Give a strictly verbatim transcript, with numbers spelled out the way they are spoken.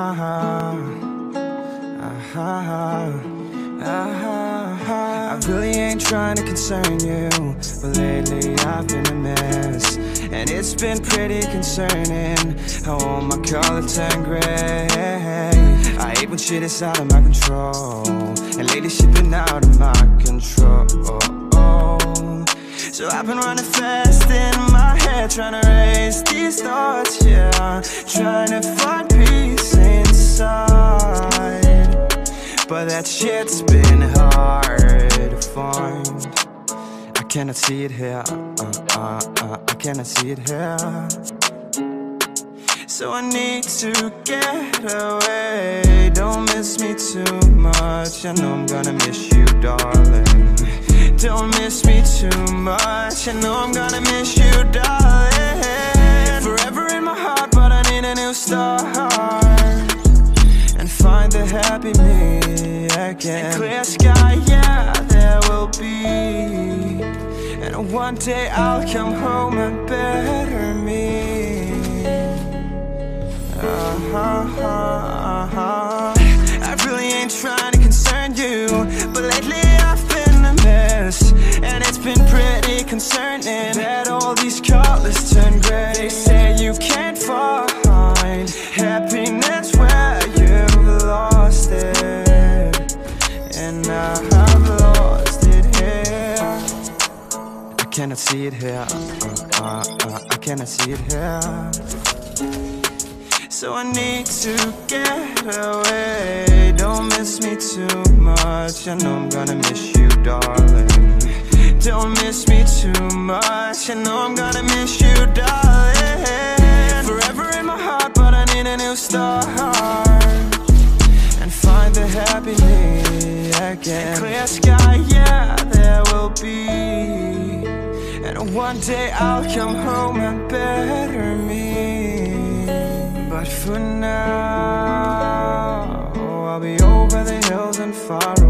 I really ain't trying to concern you, but lately I've been a mess, and it's been pretty concerning how all my color turned gray. I hate when shit is out of my control, and lately shit been out of my control. So I've been running fast in my head, trying to erase these thoughts, yeah, trying to find peace inside, but that shit's been hard to find. I cannot see it here, uh, uh, uh, I cannot see it here. So I need to get away. Don't miss me too much, I know I'm gonna miss you, darling. Don't miss me too much, I know I'm gonna miss you, darling. Forever in my heart, but I need a new start, and find the happy me again. And clear sky, yeah, there will be, and one day I'll come home a better me. Uh-huh, uh-huh. I really ain't trying to concern you, but lately I've been a mess, and it's been pretty concerning that all these colors turn gray. They say you can't find happiness where you've lost it, and I've lost it here. I cannot see it here, uh, uh, uh, I cannot see it here. So I need to get away. Don't miss me too much, I know I'm gonna miss you, darling. Don't miss me too much, I know I'm gonna miss you, darling. Forever in my heart, but I need a new start, and find the happy me again. And clear sky, yeah, there will be, and one day I'll come home a better me. But for now, I'll be over the hills and far away.